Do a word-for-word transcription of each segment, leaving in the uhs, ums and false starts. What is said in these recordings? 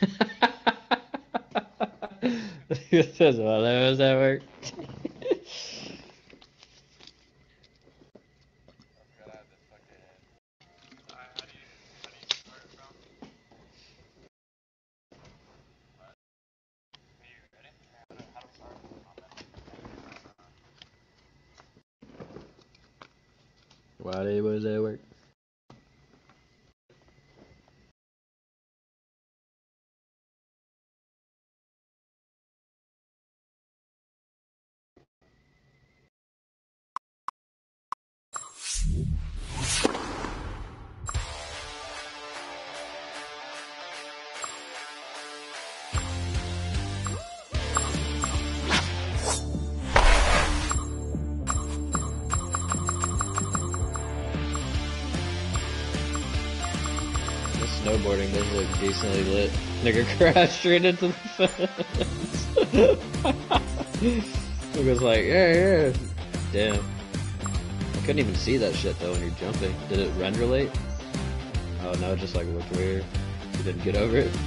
It says, well, how does that work? Why does that work? Snowboarding does look decently lit. Nigga crashed straight into the fence. Nigga's like, yeah, yeah. Damn. I couldn't even see that shit though when you're jumping. Did it render late? Oh no, it just like looked weird. You didn't get over it.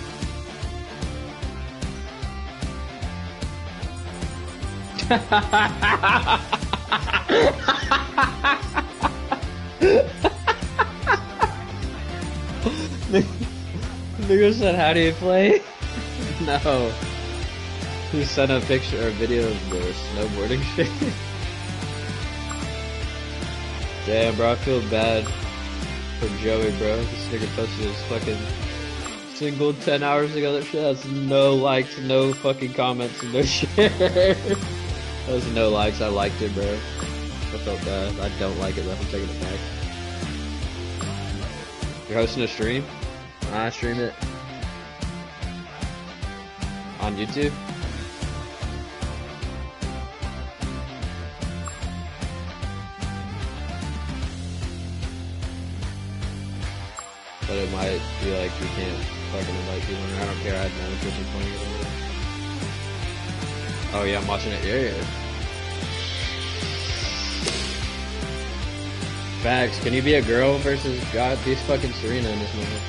Nigga said, how do you play? No. He sent a picture or a video of the snowboarding shit. Damn, bro, I feel bad for Joey, bro. This nigga posted his fucking single ten hours ago. That shit has no likes, no fucking comments, and no share. That was no likes. I liked it, bro. I felt bad. I don't like it, though. I'm taking it back. You're hosting a stream? I stream it on YouTube. But it might be like you can't fucking invite people in there. I don't care. I had no interest in playing it. Oh yeah, I'm watching it. Yeah, yeah. Facts. Can you be a girl versus God? These fucking Serena in this movie.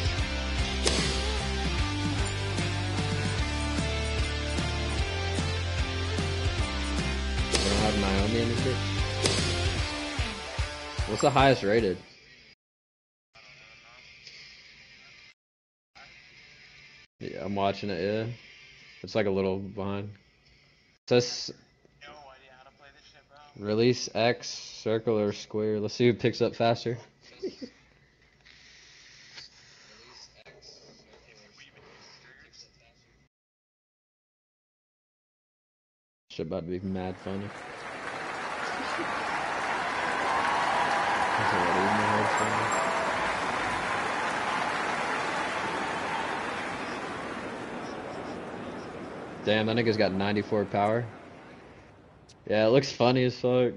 We don't have Naomi in this bitch. What's the highest rated? Yeah, I'm watching it, yeah. It's like a little behind. It says release X, circle, or square. Let's see who picks up faster. Shit about to be mad funny. Damn, that nigga's got ninety-four power. Yeah, it looks funny as fuck.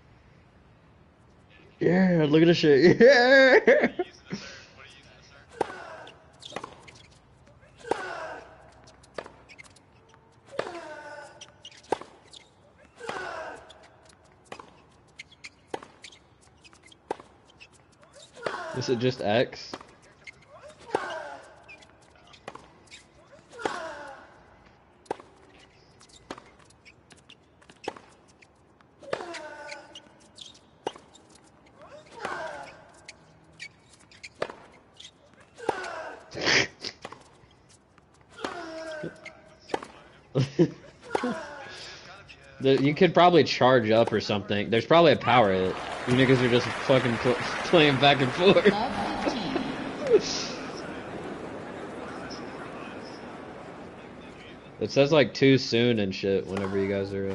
Yeah, look at this shit. Yeah. Is it just X? You could probably charge up or something. There's probably a power hit. You niggas are just fucking pl playing back and forth. It says like too soon and shit whenever you guys are. Uh...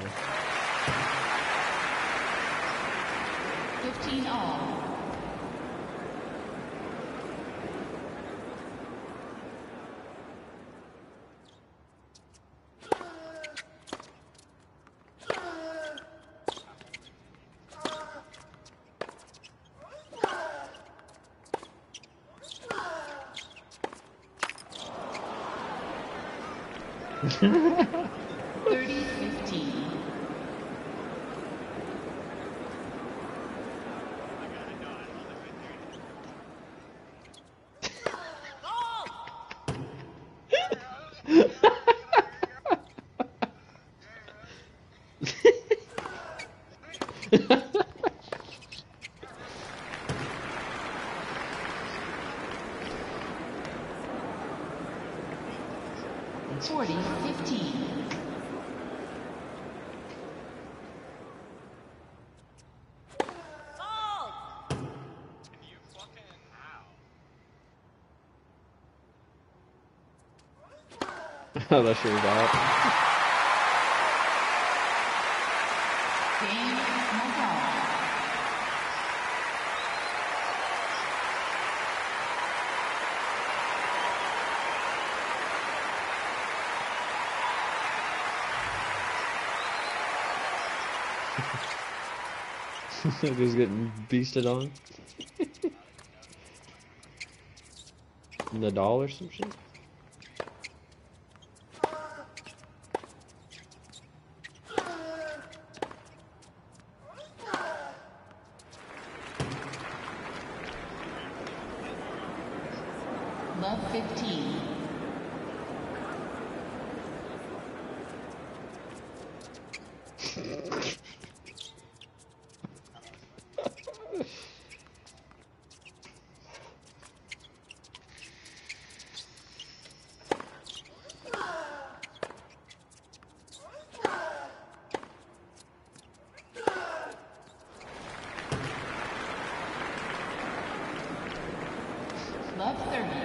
fifteen all. thirty fifteen. forty fifteen. Oh, that shit was out. Game Nadal. Just getting beasted on. Nadal or some shit. Love fifteen. Love thirty.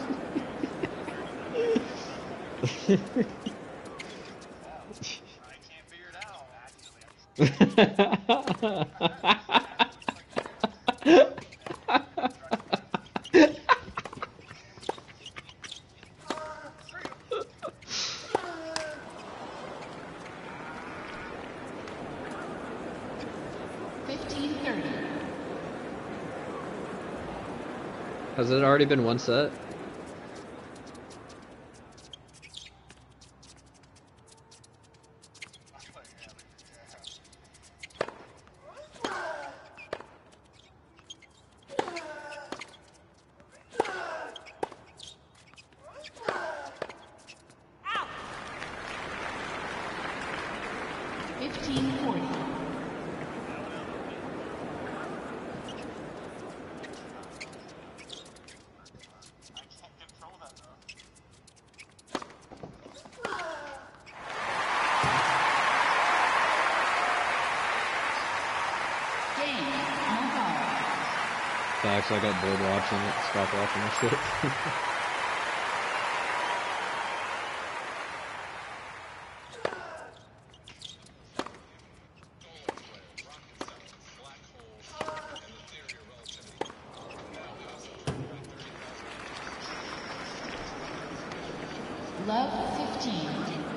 fifteen thirty. Has it already been one set? fifteen forty. Facts, I got bored watching it. Stop watching this shit. Love fifteen.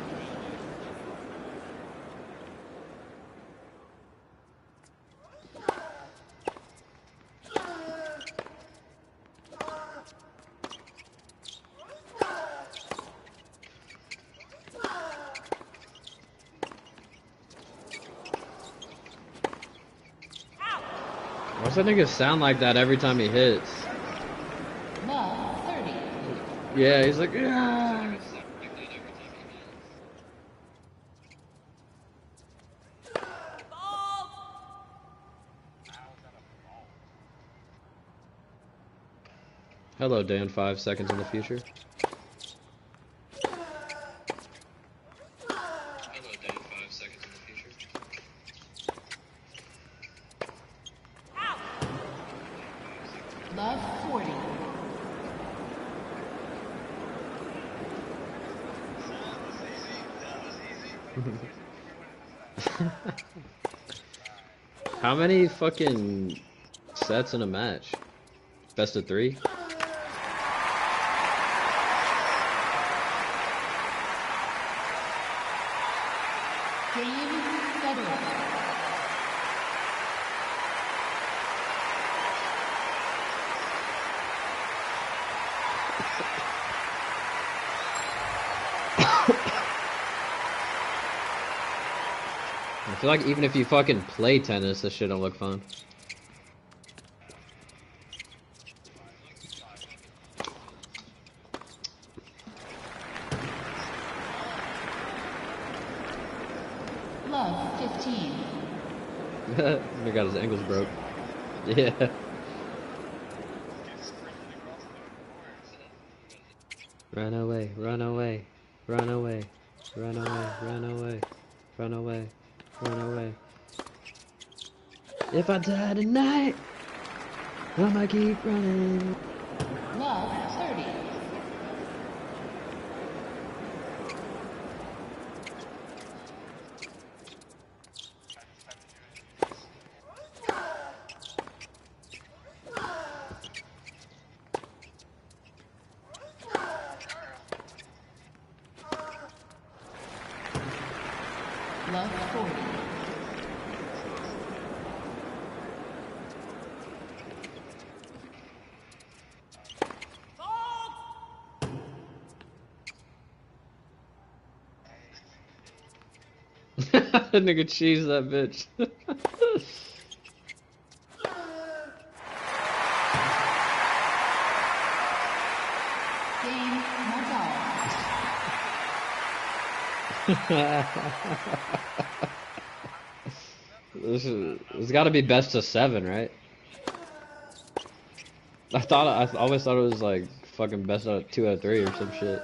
Why's that nigga sound like that every time he hits? Love thirty. Yeah, he's like, yeah. Hello, Dan. Five seconds in the future. Hello, Dan. Five seconds in the future. Love forty. How many fucking sets in a match? Best of three? Game Federer. I feel like even if you fucking play tennis, this shit don't look fun. Love fifteen. He got his ankles broke. Yeah. Run away, run away. Run away. Run away. Run away. Run away. Run away. If I die tonight, I'ma keep running. Love thirty. Love forty. Nigga cheese that bitch. Game not all. This is, it's got to be best of seven, right? I thought I th- always thought it was like fucking best out of two out of three or some shit.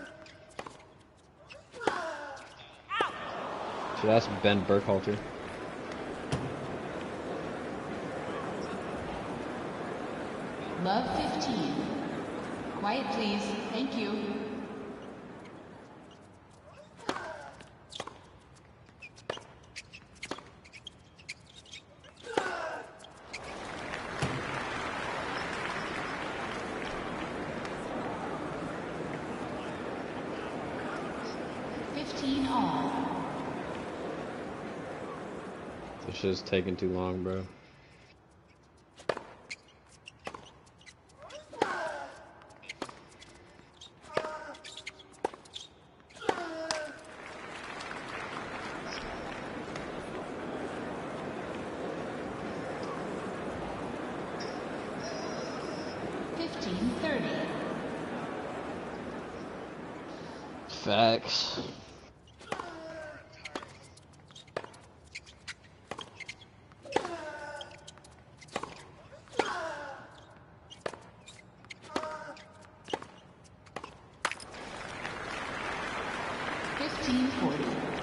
Should ask Ben Burkhalter. Love fifteen. Quiet please. Thank you. Fifteen all. This shit's taking too long, bro. Fifteen thirty. Facts. Fifteen forty.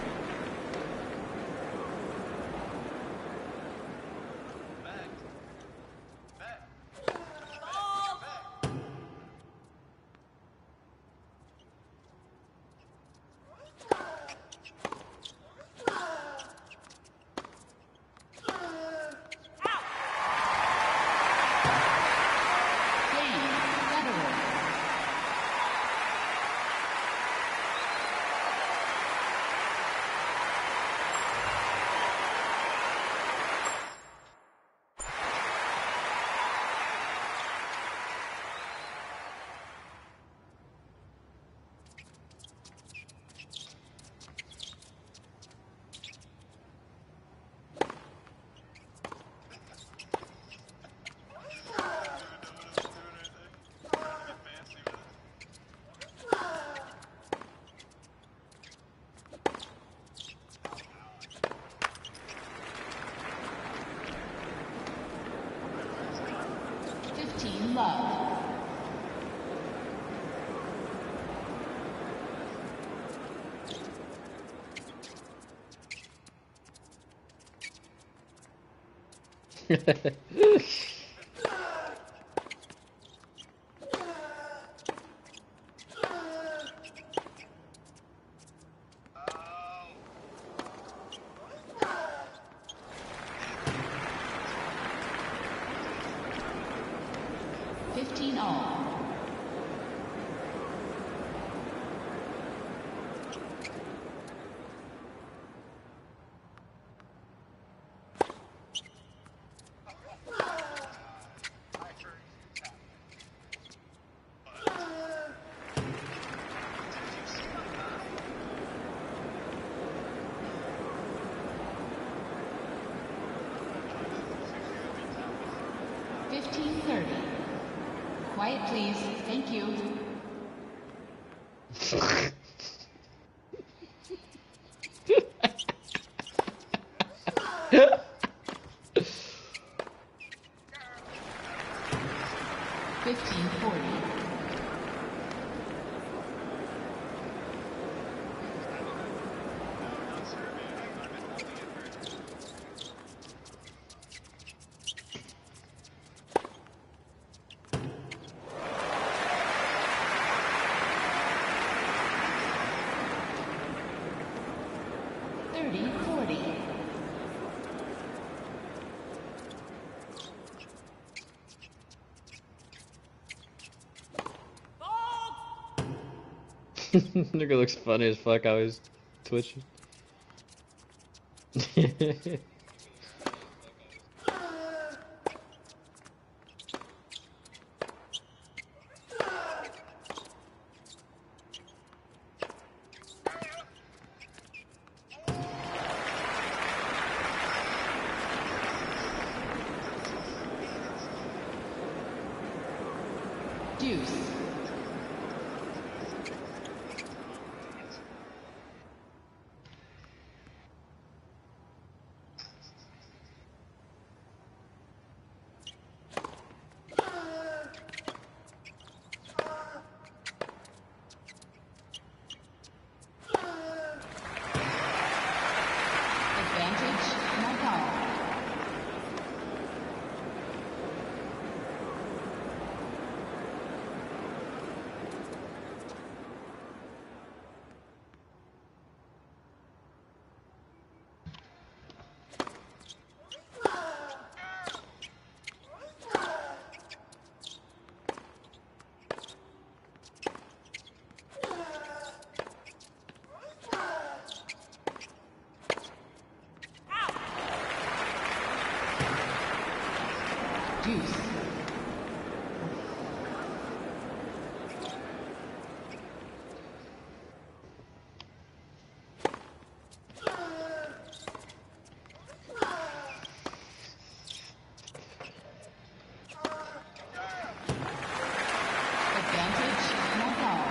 Game Federal. Fifteen love. Fifteen all. Fifteen thirty. Quiet please. Thank you. Fifteen forty. thirty forty. Nigga looks funny as fuck how he's twitching. Deuce. Advantage, knockout. Deuce. Advantage, knockout.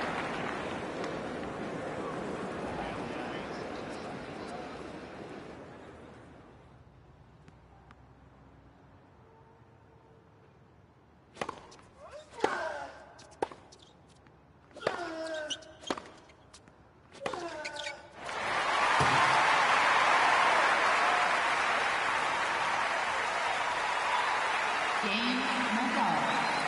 Game, knockout.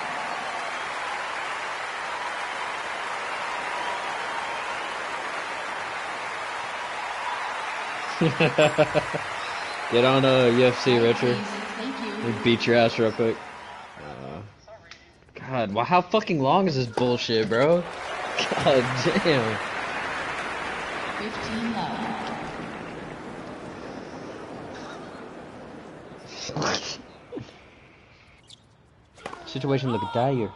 Get on uh, U F C, Richard. Thank you. We beat your ass real quick. Uh, God, wow, how fucking long is this bullshit, bro? God damn. fifteen love. Situation look dire.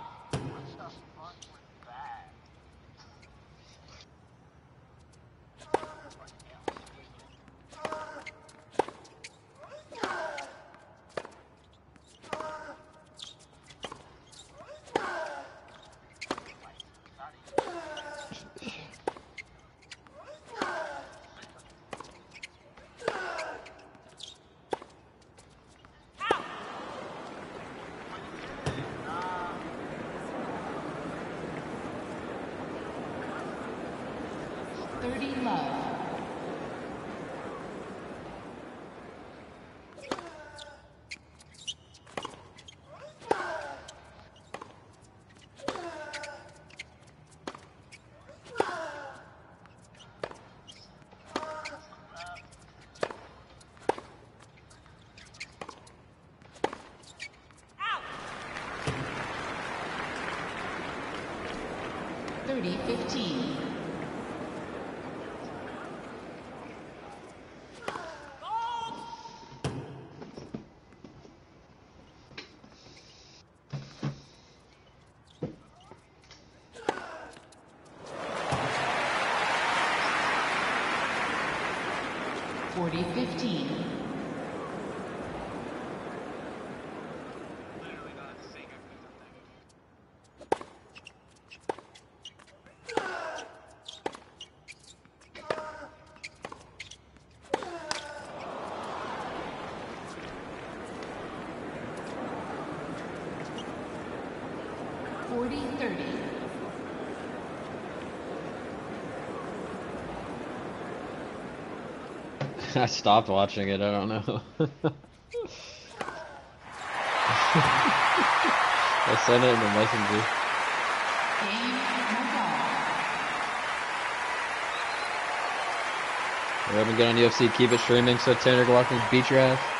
thirty love. thirty fifteen. forty fifteen. forty thirty. I stopped watching it, I don't know. I sent it in the messenger. Game, knockout. We're gonna get on U F C, keep it streaming so Tanner Glock can beat your ass.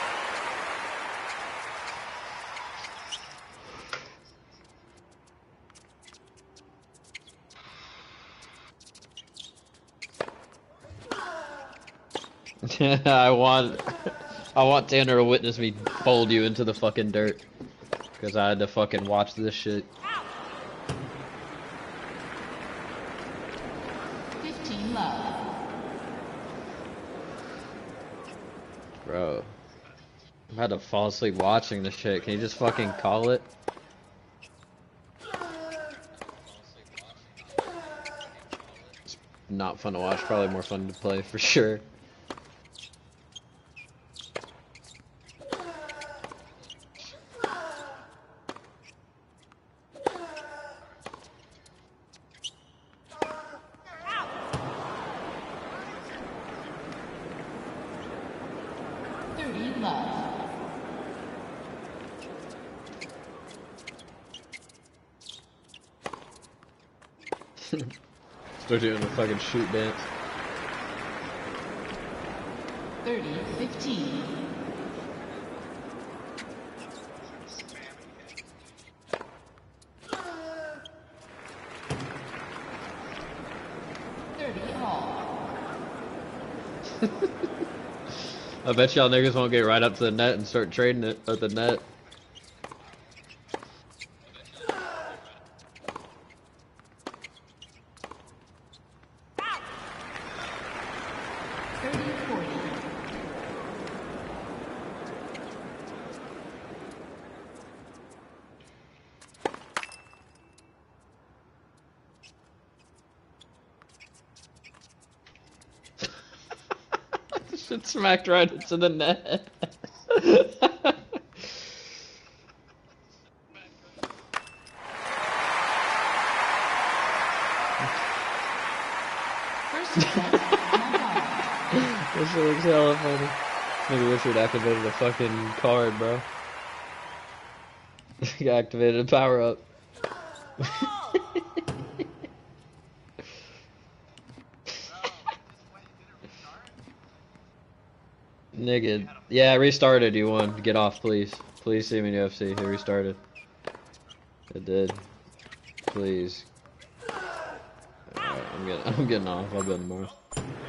I want, I want Tanner to witness me fold you into the fucking dirt, because I had to fucking watch this shit. fifteen love. Bro, I had to fall asleep watching this shit. Can you just fucking call it? It's not fun to watch. Probably more fun to play for sure. thirty love. Start doing the fucking shoot dance. thirty fifteen. thirty all. I bet y'all niggas won't get right up to the net and start trading it at the net. thirty forty. Shit smacked right into the net. First set. This shit looks hella funny. Maybe Richard activated a fucking card, bro. He activated a power up. Nigga. Yeah, it restarted. You won. Get off, please. Please see me in U F C. It restarted. It did. Please. Alright, I'm getting, I'm getting off. I'll bet tomorrow.